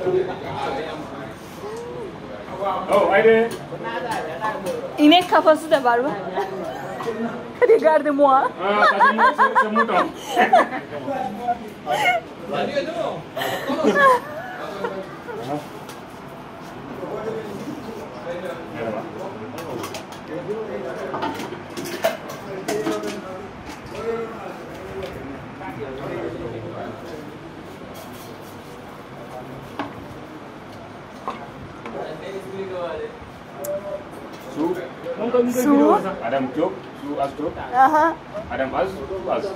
Oh, haydi. İnek kafası da var mı? Regarde-moi. C'est mouton. Merhaba. Su. Adam çok, su az çok. Aha. Adam az, su az.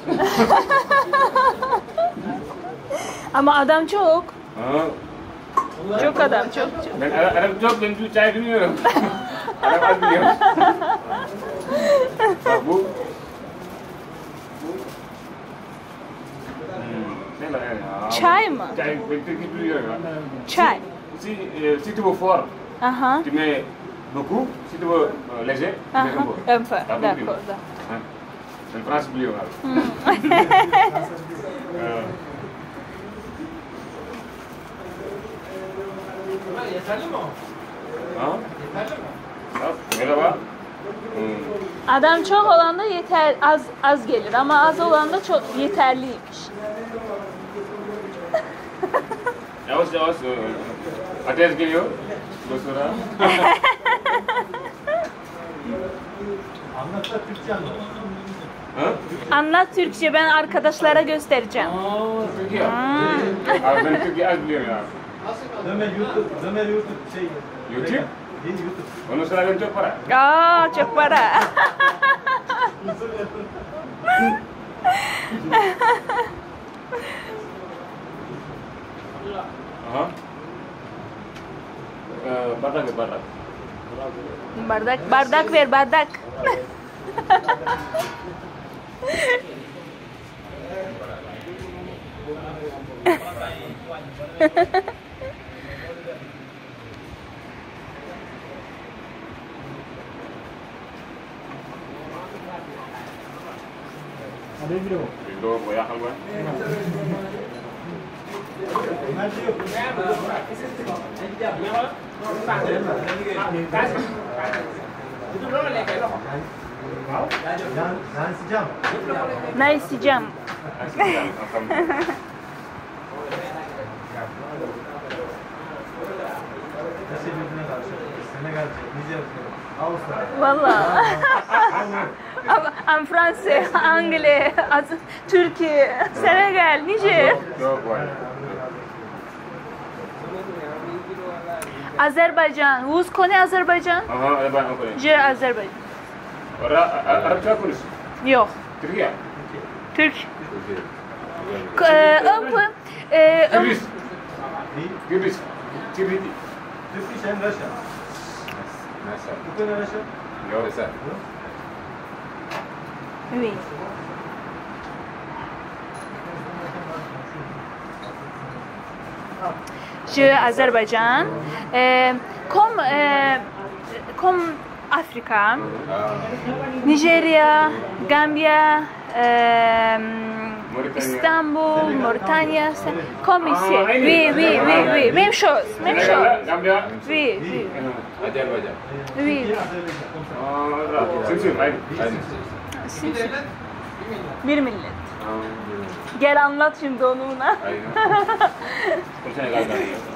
Ama adam çok. Ha. Çok adam çok. Ben adam çok, ben su çay bilmiyorum. Adam az biliyor. Bak bu. Ne var yani? Çay mı? Çay, ben Türkçe biliyorum. Çay. Si tu veux fort, Aha. tu mets beaucoup. Si tu veux léger, tu mets un peu. Un peu. D'accord. Ben Fransız biliyorum abi. Yeterli mi o? Ha? Yeterli mi? Bak, merhaba. Adam çok olan da yeter az gelir ama az olan da çok yeterliymiş. Yavaş yavaş ateş geliyor. Bu sonra. Anlat da Türkçe anlat. Ha? Anlat Türkçe, ben arkadaşlara göstereceğim. Türkiye. Abi ben Türkiye az biliyorum ya. Ömer YouTube şey. YouTube? Değil YouTube. Onun sonra ben çok para. Aa, çok para. Aha. Bardak ver bardak. Bardak ver bardak. Ada video. Video banyak hal gua. Nanti yuk. Itu berapa lagi? Mau? Jangan sejam. Nice jam. Nasıl birbirine karşı? Senegal, Nijer, Avustralya. Vallahi. Am Fransa, Angle, Türkiye, Senegal, Nijer. Çok var. Azerbaycan. Vous connaissez Azerbaycan? Aha, ada banyak orang. Je Azerbaycan. Arapça konuş. Yok. Türkiye. Türk. Un peu. Kıbrıs. Kıbrıs. Kıbrıs. Turkish and Russia. Nasıl? Ukraine, Russia. Yok. Nasıl? Oui. Je Azerbaycan. Comme Afrika. Nigeria, Gambia, İstanbul, Mauritania, comme ici. Oui. Même chose. Gambia. Oui. Azerbaycan. Oui. Simsim, haydi. Simsim. Bir millet. Gel anlat şimdi onu ona. Konuşana galiba.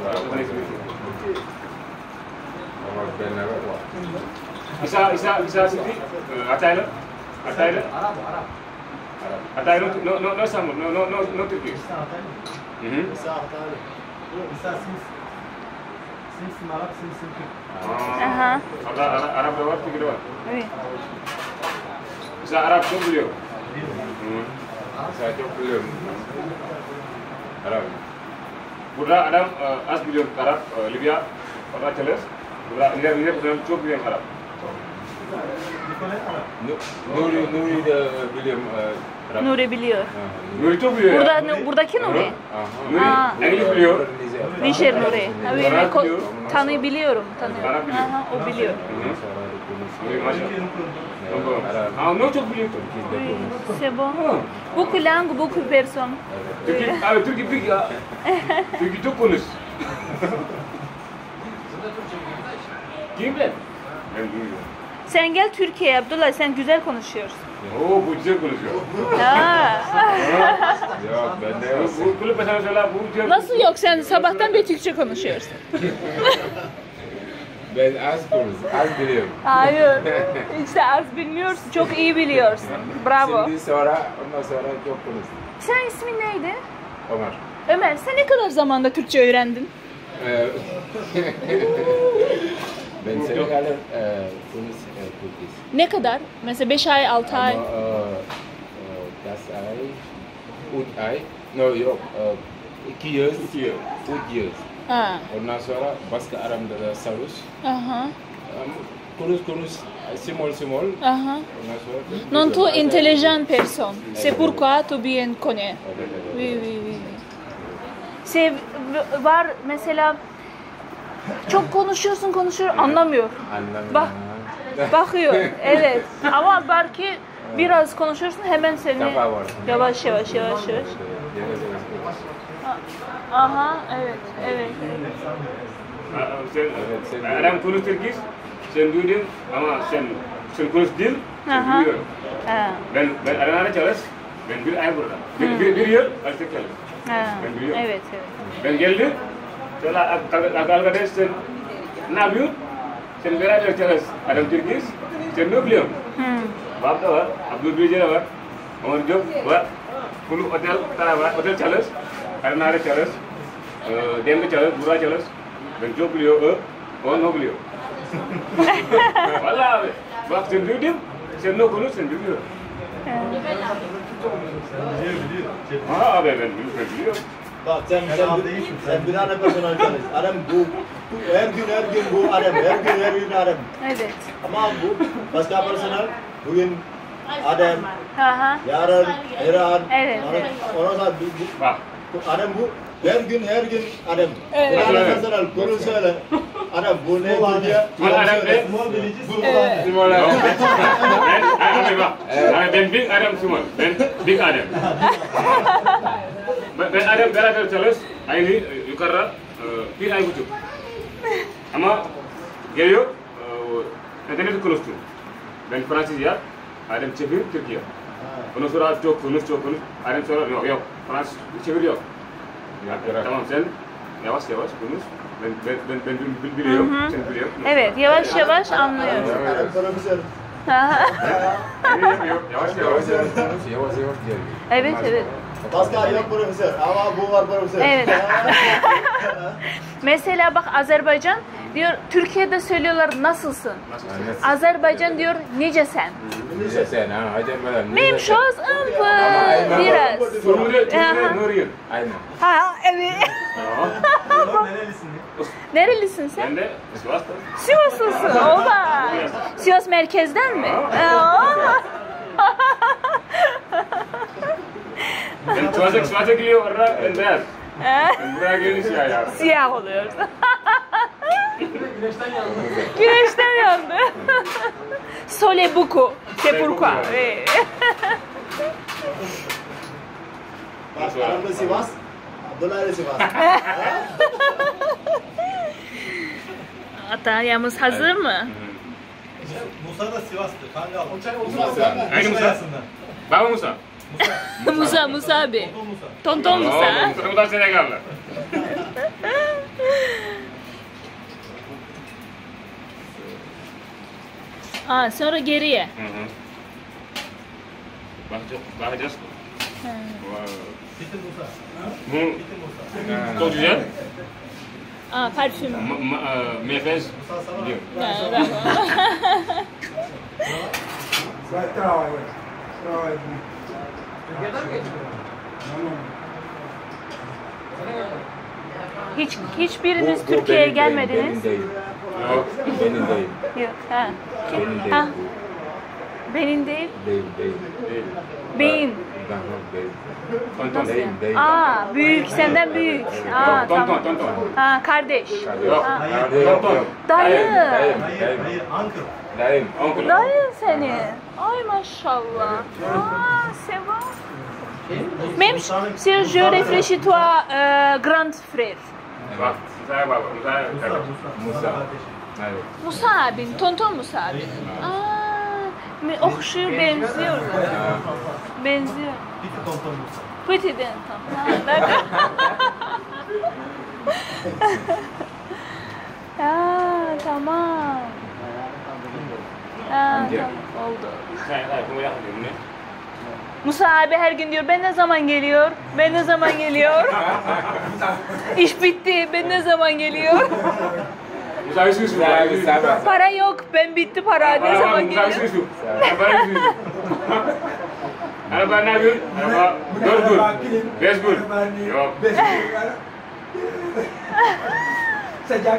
Isa sini Atayla. Arab. Atayla no sama no Turki. İsa Hataylı. İsa Simsim Arap, Simsim Türk. Aha. Arap da var, Türk de var. Oui. Isa Arap çok biliyor. Saya çok biliyorum. Arap. Burada adam az biliyor Arap, Libya, orada çalış. Burada ileri çok biliyor Arap. Nuri de biliyorum Arap. Nuri biliyor. Nuri çok biliyor. Buradaki Nuri. Nuri İngiliz biliyor. Nijer Nuri. Arap biliyor. Tanıyı biliyorum. Arap biliyor. Aha, o biliyor. Nuri maşallah. Non çok biliyor. Oui, c'est bon. Beaucoup langue, beaucoup personnes. Türkiye, abi Türkiye pek ya. Türkiye çok konuş. Kim ben? Ben duyuyorum. Sen gel Türkiye'ye Abdullah, sen güzel konuşuyorsun. Oo, bu güzel konuşuyor. Ha. Yok ben de yok. Bu kulüp mesela bu güzel. Nasıl yok, sen sabahtan beri Türkçe konuşuyorsun. Ben az biliyorum. Hayır. İşte az bilmiyorsun, çok iyi biliyorsun. Bravo. Şimdi ondan sonra çok konuştum. Sen ismin neydi? Ömer. Ömer, sen ne kadar zamanda Türkçe öğrendin? Ben Senegal'e Türkçe. Ne kadar? Mesela 5 ay, 6 ay. Ama das ay, 3 ay. No yok. 2 yıl. 3 yıl. Ha. Ondan sonra başka aramda da Sarus. Aha. Konuş simol. Aha. Ondan sonra. Non tu intelligent person. C'est pourquoi tu bien connais. Evet. Oui, oui, oui. Şey var mesela, çok konuşuyor, anlamıyor. Anlamıyorum. Bak, bakıyor, evet. Ama belki biraz konuşursun, hemen seni Kafa var. yavaş. Aha, evet. Sen adam konuş Türkçe, sen duydun ama sen konuş dil, sen Aha. duyuyor. Ha. Ben aranada çalış, ben bir ay burada. Bir yıl artık çalış. Ha. Ben biliyorum. Evet. Ben geldim, setelah arkadaş sen ne yapıyorsun? Sen beraber çalış, adam Türkçe, sen ne biliyorsun? Bab da var, Abdul Beyce var, Omar Diop var, kulüp otel çalış, aranada çalış, Demde çalış, Bura çalış, ben çok biliyor, o ne biliyor. Vallahi abi, bak sen duydun, sen ne konuş, sen biliyor. Ha abi ben biliyorum. Bak sen bir tane personel çalış. Adam bu her gün bu adam. Her gün adam. Evet. Ama bu başka personel bugün adam, Aha. yarın, Evet. Ondan sonra Bak. adam bu her gün adam. Evet. Bir tane personel konuşuyor. Adam bu ne diyor? Ben big adam semua. Ben big adam. Ben adam beraber çalış. Aynı yukarı bir ay buçuk. Ama geliyor. Neden konuştu? Ben Fransız ya. Adam çevir Türkiye. Ondan sonra çok konuş. Adam sonra yok. Fransız çevir yok. Tamam sen yavaş konuş. Ben biliyorum. Sen biliyor. Evet, yavaş anlıyorsun. Adam profesör. Yavaş. Yavaş diyor. Evet. Başka yok profesör ama bu var profesör. Evet. Mesela bak, Azerbaycan diyor, Türkiye'de söylüyorlar nasılsın? Azerbaycan diyor necesen? Sen ha Azerbaycan. Mem şoz ımpı biraz. Nuriye. Aynen. Ha, evet. Nerelisin? Nerelisin sen? Ben de Sivas'ta. Sivaslısın. Oba. Sivas merkezden mi? Ben Sivas'a geliyor orada ben beyaz. Ben buraya gelince siyah ya. Siyah oluyoruz. Güneşten yandı. Sole buku. C'est pourquoi. Bak adam da Sivas. Abdullah da Sivas. Atayamız hazır mı? Musa da Sivas'tı. Kangal. Hangi Musa? Baba Musa. Musa abi. Tonton Musa. Bu da Senegal'da. Sonra geriye. Bakacağız. Bitti Musa. Bu çok güzel. Parfüm. Mefez diyor. Hiçbiriniz Türkiye'ye gelmediniz. Benim değil. Yok. Benim değil. Yok. Ha. Benim değil. Ha. Benim değil. Değil. Beyin. Değil. Tonton. Değil. Büyük, senden büyük. Tamam. Tonton. Kardeş. Yok. Tonton. Dayı. Hayır, uncle. Dayım. Onkel. Dayı seni. Ay maşallah. C'est bon. Même si je réfléchis toi, grand frère. Bak, saya baba, saya kardeş. Musa. Evet. Musa abin, Tonton Musa abin. Okşuyor, benziyorlar. Benziyor. Piti tonton Musa. Pıtı'den tam. Tamam. Tamam, oldu. Saya kamu yang ini. Musa abi her gün diyor, ben ne zaman geliyor? Ben ne zaman geliyor? İş bitti, ben ne zaman geliyor? Musa susu. Para yok, ben bitti para, ne zaman Musa geliyor? susu. Para susu. Araba ne gün? Araba 4 gün. 5 gün. Yok. Sejak.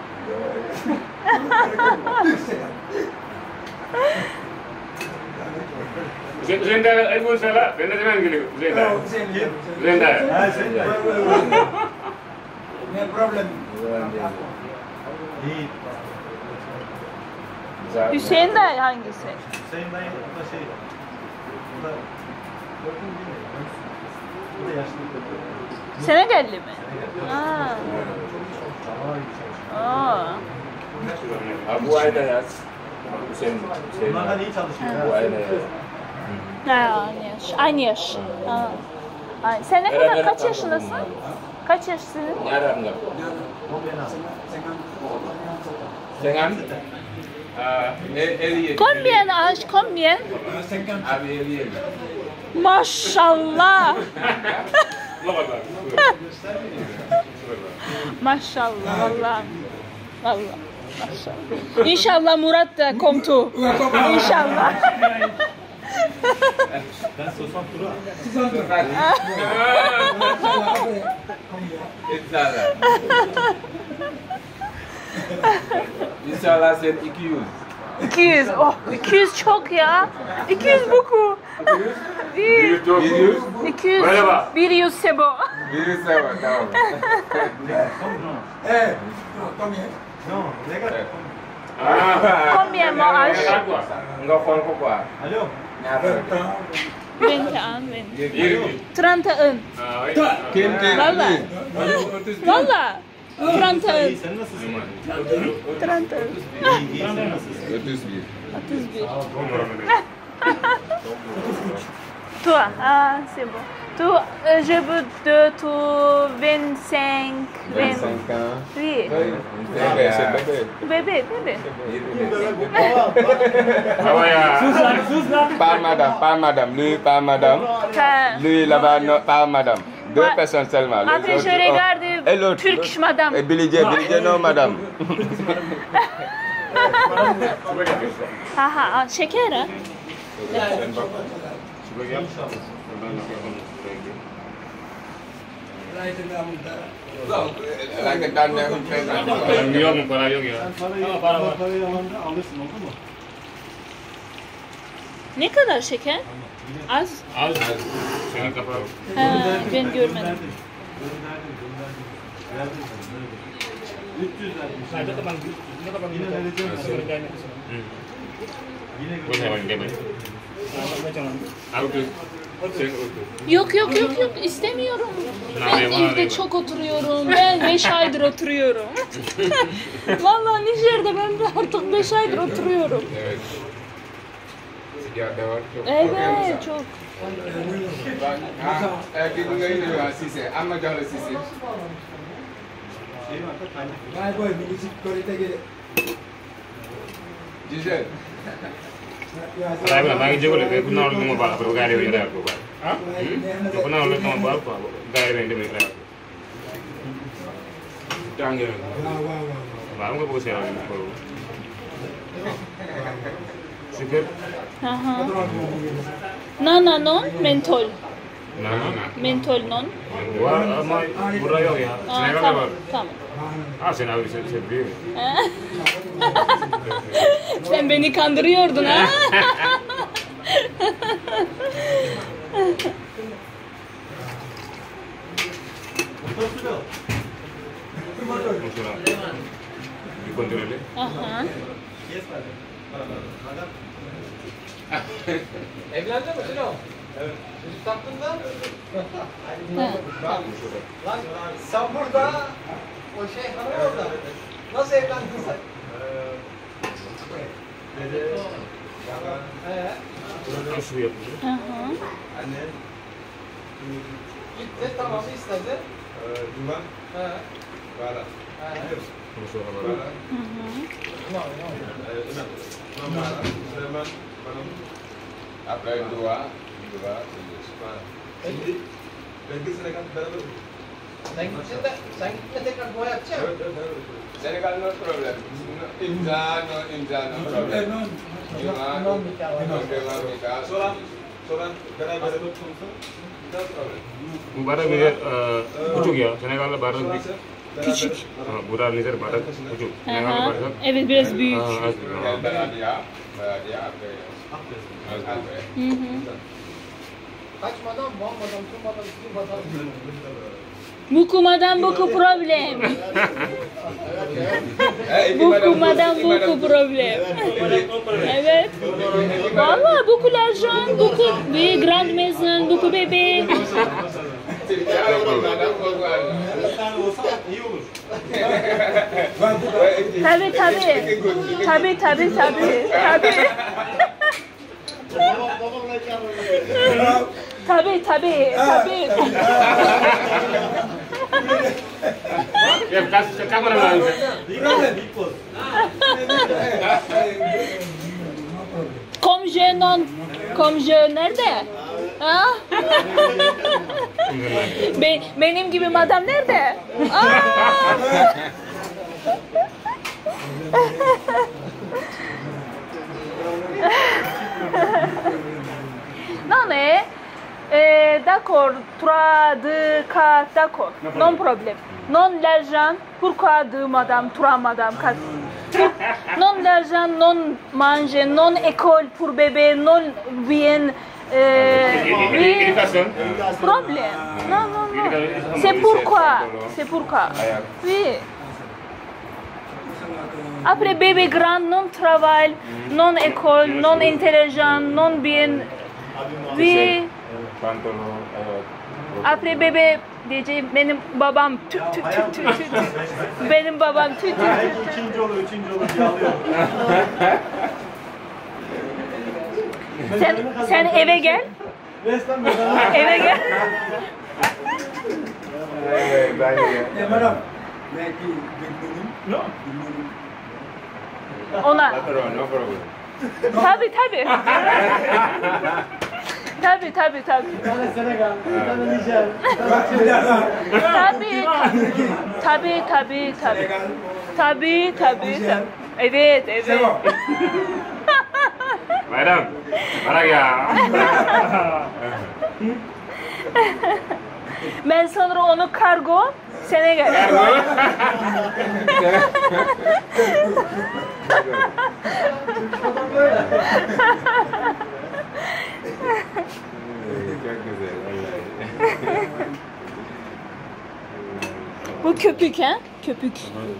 Zenda, iPhone salah. Ben ne zaman geliyor? Zenda. Zenda. Ne problem? İyi. Hüseyin de hangisi? Hüseyin dayı o da şey. O da yaşlı. Senegalli mi? Bu ayda yaz. Hüseyin. Bunlardan iyi çalışıyor. Bu ayda yaz. Aynı yaş. Ay, sen ne kadar, kaç yaşındasın? Kaç yaşsın? Yaram nga. Sengan. Eli. Combien âge, combien? Abi eli. Maşallah. Maşallah, vallahi. Vallahi. Maşallah. İnşallah Murat da komtu. İnşallah. Ben Sosan Tura. İnşallah. İnşallah sen 200. 200. Oh, 200 çok ya. 200 buku. 100 çok. 200. Merhaba. 100 sebo. 100 sama, tamam. No, legal. Combien mon âge? Nga xool ko quoi. Alo. Ñaata. 20 ans, 20. 30 ans. Kim. Vallahi. Vallahi. 30 ans. İyi, sen nasılsın? 30 ans. İyi, iyi, sen nasılsın? 31. 31. Toi, c'est bon. Toi, je veux de tout 25. 25 ans. Oui. Bébé, c'est bébé. Bébé. Apa ya? Pas madame. Lui, pas madame. Lui, là-bas, non, pas madame. Deux Ouais. personnes seulement. Les Après, je autres, regarde Et l'autre. Turkish madame. Et Billy J, non, madame. Ha, şeker ha. Lagi tanda yang Yok mu para yok ya. Parayı alanda alırsın, oldu mu? Ne kadar şeker? Az. Az. Senin kafa. Ben görmedim. 300 verdim. Yine vereceğim. Yine Bu ne var demir? Auto. Sen auto. Yok istemiyorum. Ben evde çok oturuyorum. Ben 5 aydır oturuyorum. Vallahi Nijer'de ben de artık 5 aydır oturuyorum. Evet. Sejak dah waktu. Evet çok. Kita ini sisi. Amma jangan sisi. Vay boy minicik korite gele. Gisel. Saya bilang bagi juga lebih kenal dengan bapak bergaya dengan dia aku pak. Kenal dengan bapak gaya dengan dia mereka. Jangan. Baru nggak boleh saya baru. Şükür. Nana non, mentol. Nah. Mentol non. Wah, ama burada yok ya. Senegal'de Tamam, var. tamam. Ha sen abi sen biliyor. Sen beni kandırıyordun ha? Dikontrolü. Aha. Evlendi mi Silo? Evet. Çocuk taktın da? Lan sen burada O şey hanım orada. Nasıl evlendin sen? Dede, yalan, Nasıl yapılır? Hı hı. anne, Gitti tamam istedi. duman, He. bala. Konuşuyor ama. Bala, Hı hı. Mama, Süleyman, Hanım. Après dua, Bala. Şimdi, ben de Senegal beraber. Sen gittin de sen gittin de tekrar dua yapacaksın. Evet, evet. Senegal no problem. Imza no problem. Non nikah var. Soran beraber no problem. Bu barak nizer küçük ya. Senegal'da barak Küçük. Burak nizer barak küçük. Senegal'da Aha. barak Evet biraz büyük. az Dia après. Hı hı. Kaçmadan, boğmadan, durmadan, durmadan. Bukumadan buku problem. Bukumadan buku problem. Evet. Vallahi buku l'argent, buku bir grand maison, buku bebe. iyi olur. Tabii tabii. Tabii tabii tabii. Tabii. Tabii tabii tabii. Ya kamera var. Comme je nerede? Ha? Benim gibi madam nerede? Non mais d'accord, 3, 2, 4, d'accord, non problème. Non l'argent, pourquoi 2 madame, 3 madame, 4. Non l'argent, non manger, non école pour bébé, non bien. Oui, problème. Non, non, non. C'est pourquoi. Oui. Après bébé grand, non travail, non école, non intelligent, non bien. Oui. Pantolon. Après bébé diyeceğim benim babam tü tü tü tü tü. Benim babam tü tü tü tü. İkinci olur diye alıyorum. Sen eve gel. Resmen bedava. Eve gel. Madam. No. Ona. No problem. Tabii tabii. Tabii. Bir tane Senegal, bir tane Nijer. Tabii. Evet. Bayram. Barak ya. Ben sonra onu kargo Senegal. Bu köpük ha? Köpük.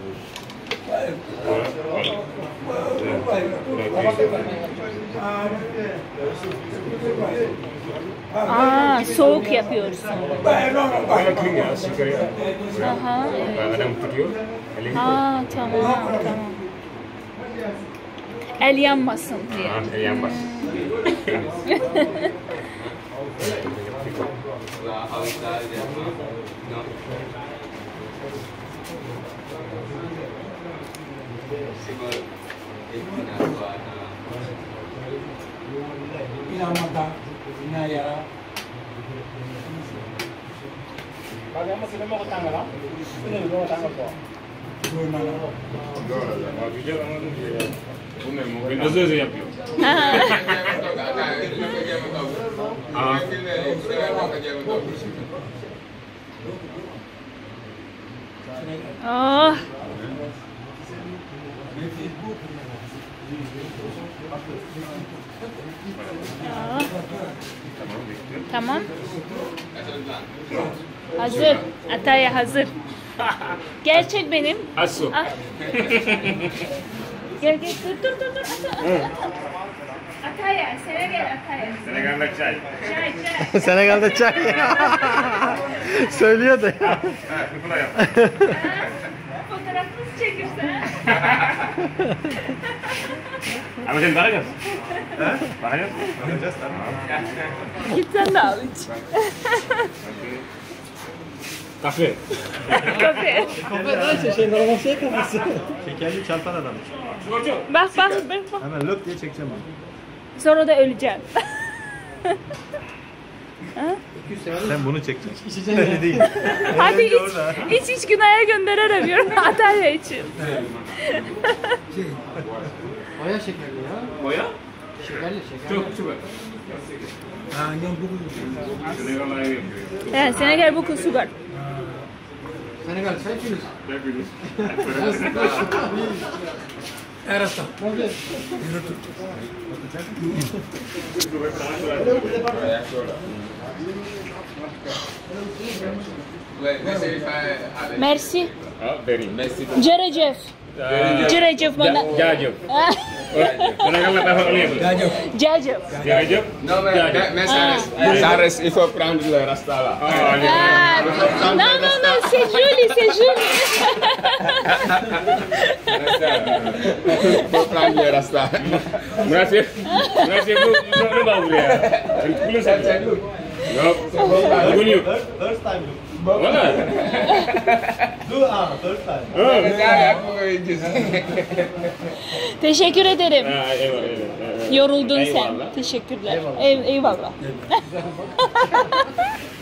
Soğuk yapıyorsun. Bakın ya sigara. Aha, evet. Adam tutuyor. Tamam. El yanmasın diye. Yanmaz. Inamata, inayara. Bagay mo sila mo ko tanga lang. Sino mo ko tanga po? Hızlı yapıyor. Oh. Tamam. Hazır. Ataya hazır. Gerçek benim. Asu. Gel. Dur. Ataya. Senegal'da çay. Çay. Senegal'da çay. Söylüyor da. Bu da yap. nasıl çekirse? Ama sen bakacağız. Bakacağız. Bakacağız tabii. Git sen de al iç. Kahve. Kafe. Şekerli çarpan adam. Bak. Hemen löp diye çekeceğim onu. Sonra da öleceğim. Sen bunu çekeceksin. Öyle değil. Hadi iç Günay'a gönderemiyorum Antalya için. Boya şekerli ya. Boya? Şekerli. Çok süper. Senegal ayrı yapıyor. Evet, Senegal bu sugar. Senegal çay içiyoruz. Merci. Very. Cerecef. Cerecef bana. Jajab. Senegal apa oleh? Cerecef. Jajab. Non, mais ça reste, il faut prendre le rasta là. Non, c'est joli. Il faut prendre le rasta. Merci bu ne bagus ya? Kulo saja. Yok. Bagus yuk. First time look. Mana? Do first time. Teşekkür ederim. Eyvallah. Yoruldun sen. Eyvallah. Teşekkürler. Eyvallah.